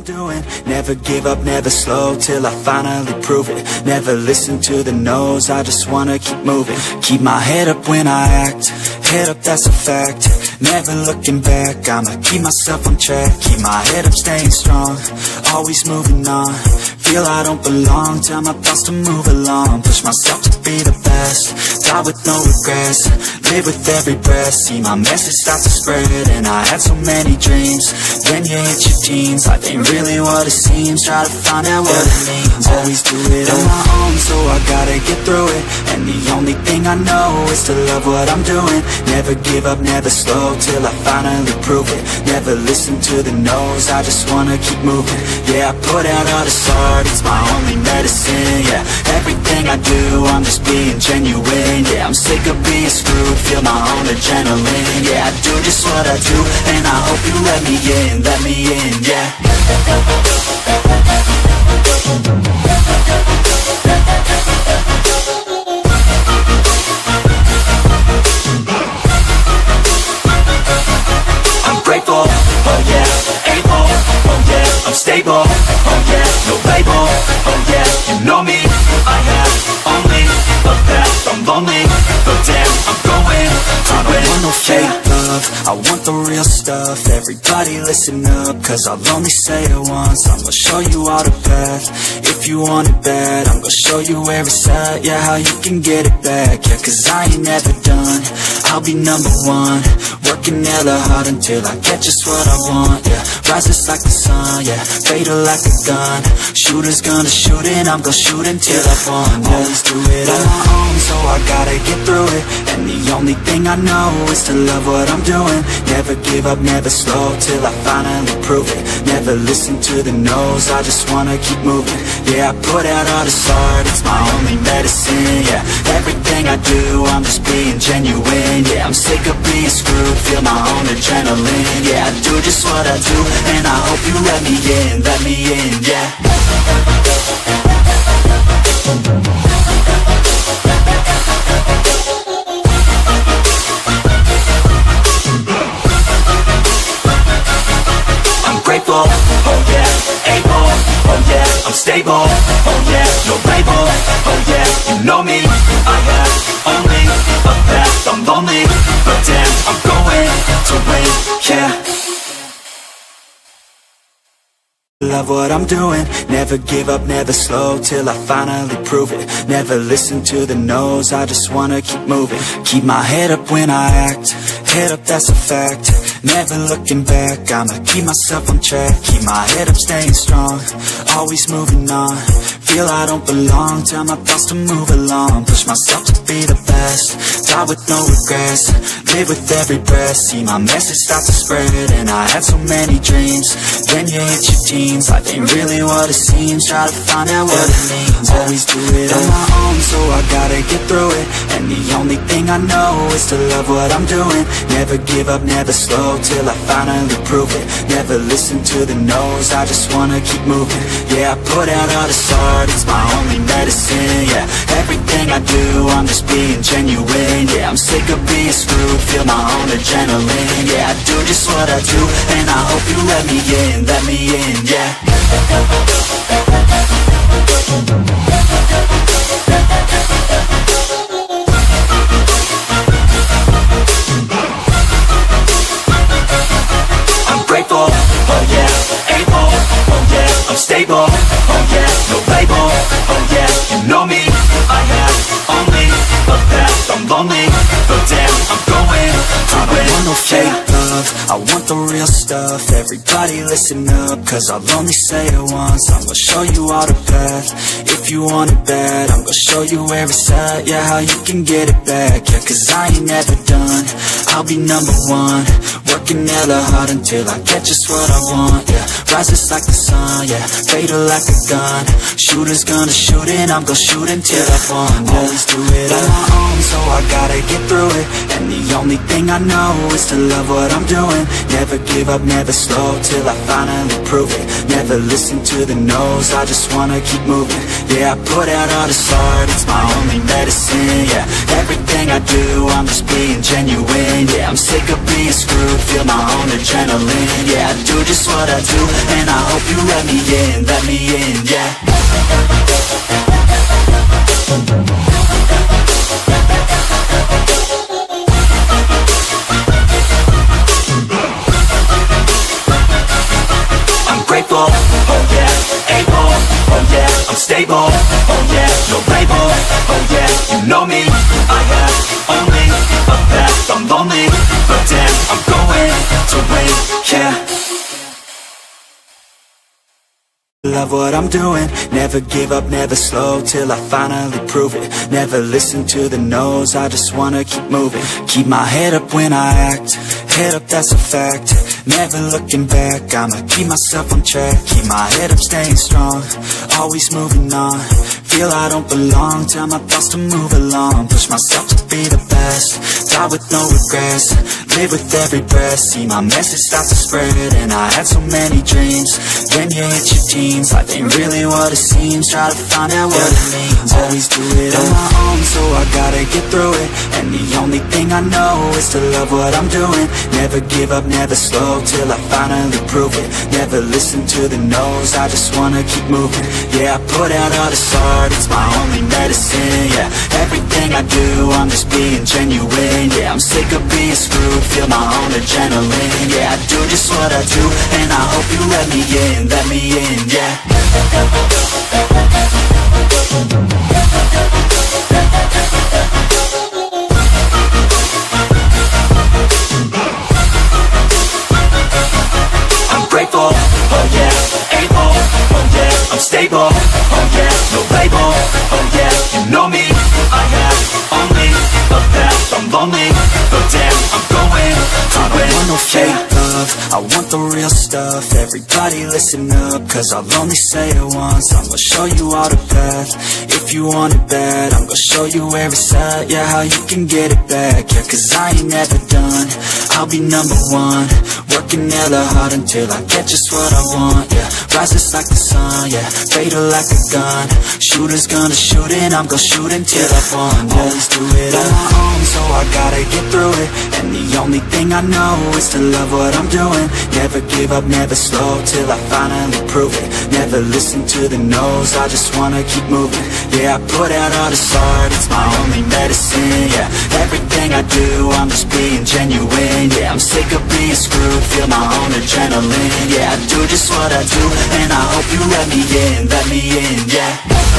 doing. Never give up, never slow, till I finally prove it. Never listen to the no's, I just wanna keep moving. Keep my head up when I act, head up, that's a fact. Never looking back, I'ma keep myself on track. Keep my head up, staying strong, always moving on. Feel I don't belong, tell my thoughts to move along. Push myself to be the best, die with no regrets. Live with every breath, see my message start to spread. And I had so many dreams, then you hit your teens. Life ain't really what it seems, try to find out what it means. Always do it on my own, so I gotta get through it. And the only thing I know is to love what I'm doing. Never give up, never slow, till I finally prove it. Never listen to the no's, I just wanna keep moving. Yeah, I put out all this art, it's my only medicine. Yeah, everything I do, I'm just being genuine. Yeah, I'm sick of being screwed, feel my own adrenaline. Yeah, I do just what I do, and I hope you let me in, yeah. I'm grateful, oh yeah, able, oh yeah, I'm stable, oh yeah, no label, oh yeah, you know me, I have only a path, I'm lonely, but damn, I'm going to win. I don't want no fake love, I want the real stuff. Everybody listen up, cause I'll only say it once. I'm gonna show you all the path, if you want it bad. I'm gonna show you where it's at, yeah, how you can get it back. Yeah, cause I ain't never done, I'll be number one. Working hella hard until I get just what I want, yeah. Rises like the sun, yeah, fatal like a gun. Shooters gonna shoot and I'm gonna shoot until I won, yeah. Always do it on my own, so I gotta get through it. And the only thing I know is to love what I'm doing. Never give up, never slow, till I finally prove it. Never listen to the no's, I just wanna keep moving. Yeah, I put out all this art, it's my only medicine. Yeah, everything I do, I'm just being genuine. Yeah, I'm sick of being screwed, feel my own adrenaline. Yeah, I do just what I do, and I hope you let me in, yeah. I'm grateful, oh yeah, able, oh yeah, I'm stable, oh yeah, no label, oh yeah, you know me, I have only a path, I'm lonely, but damn, I'm going to win, yeah. Love what I'm doing, never give up, never slow, till I finally prove it. Never listen to the no's, I just wanna keep moving. Keep my head up when I act, head up, that's a fact. Never looking back, I'ma keep myself on track. Keep my head up, staying strong, always moving on. Feel I don't belong, tell my thoughts to move along. Push myself to be the best, die with no regrets. Live with every breath, see my message start to spread. And I had so many dreams, then you hit your teens. Life ain't really what it seems, try to find out what it means. Always do it on my own, so I gotta get through it. And the only thing I know is to love what I'm doing. Never give up, never slow, till I finally prove it. Never listen to the no's, I just wanna keep moving. Yeah, I put out all this art, it's my only medicine. Yeah, everything I do, I'm just being genuine. Yeah, I'm sick of being screwed, feel my own adrenaline. Yeah, I do just what I do, and I hope you let me in, yeah. I'm grateful, oh yeah, able, oh yeah, I'm stable, oh yeah, no label, oh yeah, you know me, I have only a path, I'm lonely, but damn, I'm going to win. I want no fake love, I want the real stuff. Everybody listen up, cause I'll only say it once. I'm gonna show you all the path, if you want it bad. I'm gonna show you where it's at, yeah, how you can get it back. Yeah, cause I ain't never done, I'll be number one. Working hella hard until I get just what I want, yeah. Rises like the sun, yeah, fatal like a gun. Shooters gonna shoot and I'm gonna shoot until I won, yeah. Always do it on my own, so I gotta get through it. And the only thing I know is to love what I'm doing. Never give up, never slow, till I finally prove it. Never listen to the no's, I just wanna keep moving. Yeah, I put out all this art, it's my only medicine. Yeah, everything I do, I'm just being genuine. Yeah, I'm sick of being screwed, feel my own adrenaline. Yeah, I do just what I do, and I hope you let me in, yeah. I'm grateful, oh yeah, able, oh yeah, I'm stable, oh yeah, no label, oh yeah, you know me, I have only a path, I'm lonely, but damn, I'm going to win, yeah. Love what I'm doing, never give up, never slow, till I finally prove it. Never listen to the no's, I just wanna keep moving. Keep my head up when I act, head up, that's a fact. Never looking back, I'ma keep myself on track. Keep my head up, staying strong, always moving on. Feel I don't belong, tell my thoughts to move along. Push myself to be the best, die with no regrets. Live with every breath, see my message start to spread. And I had so many dreams, then you hit your teens. Life ain't really what it seems, try to find out what it means. Always do it on my own, so I gotta get through it. And the only thing I know is to love what I'm doing. Never give up, never slow, till I finally prove it. Never listen to the no's, I just wanna keep moving. Yeah, I put out all this art, it's my only medicine. Yeah, everything I do, I'm just being genuine. Yeah, I'm sick of being screwed, feel my own adrenaline. Yeah, I do just what I do, and I hope you let me in, yeah. I'm grateful, oh yeah, able, oh yeah, I'm stable, oh yeah, no label, oh yeah, you know me, I have only a path, I'm lonely, but damn, I'm going to win. I want no fake love, I want the real stuff. Everybody listen up, cause I'll only say it once. I'm gonna show you all the path, if you want it bad. I'm gonna show you where it's at, yeah, how you can get it back. Yeah, cause I ain't never done, I'll be number one. Working hella hard until I get just what I want, yeah. Rises like the sun, yeah, fatal like a gun. Shooter's gonna shoot and I'm gonna shoot until I've won, yeah. Always do it on my own, so I gotta get through it. And the only thing I know is to love what I'm doing. Never give up, never slow, till I finally prove it. Never listen to the no's, I just wanna keep moving. Yeah, I put out all this art, it's my only medicine. Yeah, everything I do, I'm just being genuine. Yeah, I'm sick of being screwed, feel my own adrenaline. Yeah, I do just what I do, and I hope you let me in, yeah.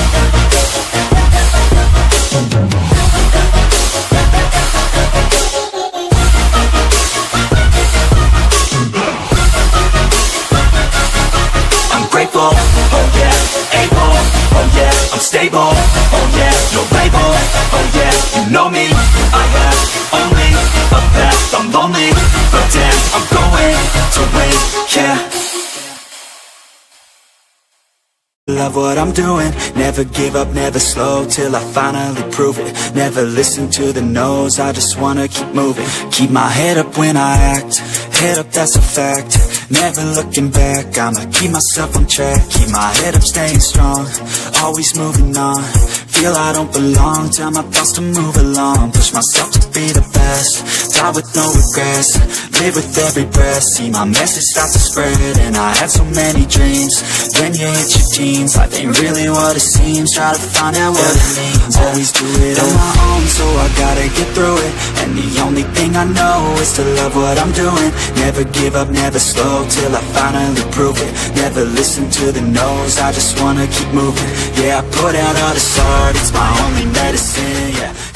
I'm grateful, oh yeah, able, oh yeah, I'm stable, oh yeah, no label, oh yeah, you know me, I have only a path, I'm lonely, but damn, I'm going to win, yeah. Love what I'm doing, never give up, never slow, till I finally prove it. Never listen to the no's, I just wanna keep moving. Keep my head up when I act, head up, that's a fact. Never looking back, I'ma keep myself on track. Keep my head up, staying strong, always moving on. Feel I don't belong, tell my thoughts to move along. Push myself to be the best, die with no regrets. Live with every breath, see my message start to spread. And I had so many dreams, then you hit your teens. Life ain't really what it seems, try to find out what it means. Always do it on my own, so I gotta get through it. And the only thing I know is to love what I'm doing. Never give up, never slow, till I finally prove it. Never listen to the no's, I just wanna keep moving. Yeah, I put out all this art, it's my only medicine, yeah.